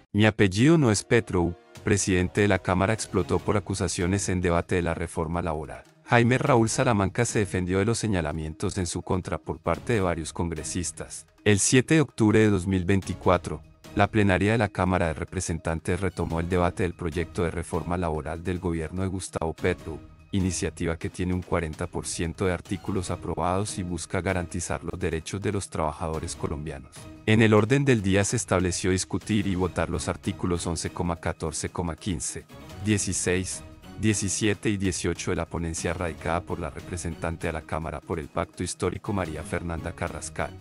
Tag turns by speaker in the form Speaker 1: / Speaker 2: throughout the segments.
Speaker 1: Mi apellido no es Petrou, presidente de la Cámara explotó por acusaciones en debate de la reforma laboral. Jaime Raúl Salamanca se defendió de los señalamientos en su contra por parte de varios congresistas. El 7 de octubre de 2024, la plenaria de la Cámara de Representantes retomó el debate del proyecto de reforma laboral del gobierno de Gustavo Petro, iniciativa que tiene un 40% de artículos aprobados y busca garantizar los derechos de los trabajadores colombianos. En el orden del día se estableció discutir y votar los artículos 11,14,15, 16, 17 y 18 de la ponencia radicada por la representante a la Cámara por el Pacto Histórico María Fernanda Carrascal.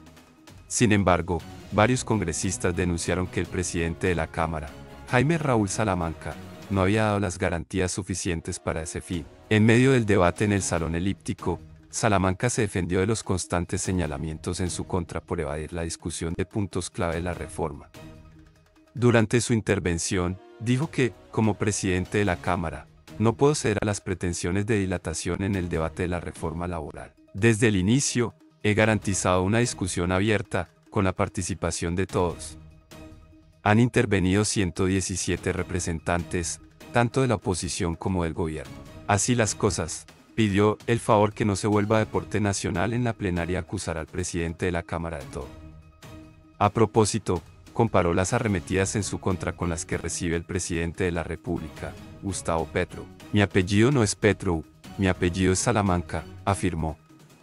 Speaker 1: Sin embargo, varios congresistas denunciaron que el presidente de la Cámara, Jaime Raúl Salamanca, no había dado las garantías suficientes para ese fin. En medio del debate en el Salón Elíptico, Salamanca se defendió de los constantes señalamientos en su contra por evadir la discusión de puntos clave de la reforma. Durante su intervención, dijo que, como presidente de la Cámara, no puedo ceder a las pretensiones de dilatación en el debate de la reforma laboral. Desde el inicio, he garantizado una discusión abierta, con la participación de todos. Han intervenido 117 representantes, tanto de la oposición como del gobierno. Así las cosas, pidió el favor que no se vuelva deporte nacional en la plenaria acusar al presidente de la Cámara de todo. A propósito, comparó las arremetidas en su contra con las que recibe el presidente de la República, Gustavo Petro. Mi apellido no es Petro, mi apellido es Salamanca, afirmó.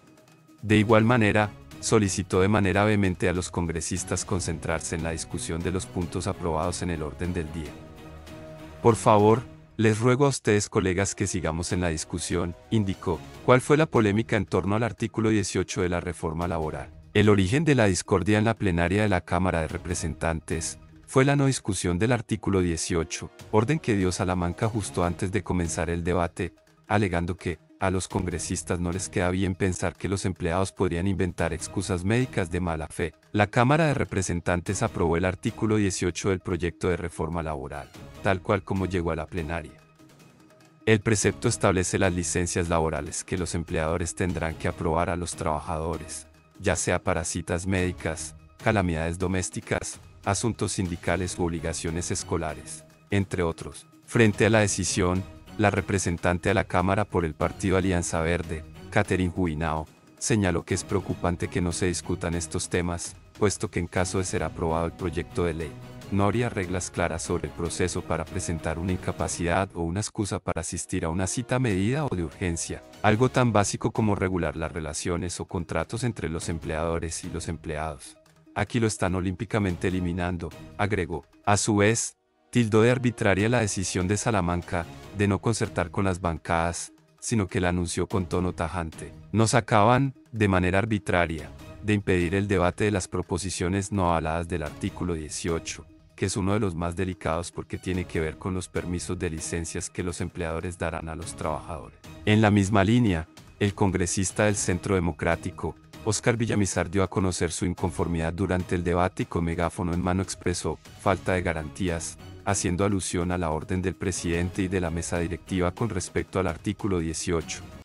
Speaker 1: De igual manera, solicitó de manera vehemente a los congresistas concentrarse en la discusión de los puntos aprobados en el orden del día. Por favor, les ruego a ustedes colegas que sigamos en la discusión, indicó. ¿Cuál fue la polémica en torno al artículo 18 de la reforma laboral? El origen de la discordia en la plenaria de la Cámara de Representantes fue la no discusión del artículo 18, orden que dio Salamanca justo antes de comenzar el debate, alegando que, a los congresistas no les queda bien pensar que los empleados podrían inventar excusas médicas de mala fe. La Cámara de Representantes aprobó el artículo 18 del proyecto de reforma laboral, tal cual como llegó a la plenaria. El precepto establece las licencias laborales que los empleadores tendrán que aprobar a los trabajadores, ya sea para citas médicas, calamidades domésticas, asuntos sindicales u obligaciones escolares, entre otros. Frente a la decisión, la representante a la Cámara por el partido Alianza Verde, Catherine Juinao, señaló que es preocupante que no se discutan estos temas, puesto que en caso de ser aprobado el proyecto de ley, no habría reglas claras sobre el proceso para presentar una incapacidad o una excusa para asistir a una cita medida o de urgencia, algo tan básico como regular las relaciones o contratos entre los empleadores y los empleados. Aquí lo están olímpicamente eliminando, agregó. A su vez, tildó de arbitraria la decisión de Salamanca de no concertar con las bancadas, sino que la anunció con tono tajante. Nos acaban, de manera arbitraria, de impedir el debate de las proposiciones no avaladas del artículo 18, que es uno de los más delicados porque tiene que ver con los permisos de licencias que los empleadores darán a los trabajadores. En la misma línea, el congresista del Centro Democrático, Óscar Villamizar, dio a conocer su inconformidad durante el debate y con megáfono en mano expresó falta de garantías, haciendo alusión a la orden del presidente y de la mesa directiva con respecto al artículo 18.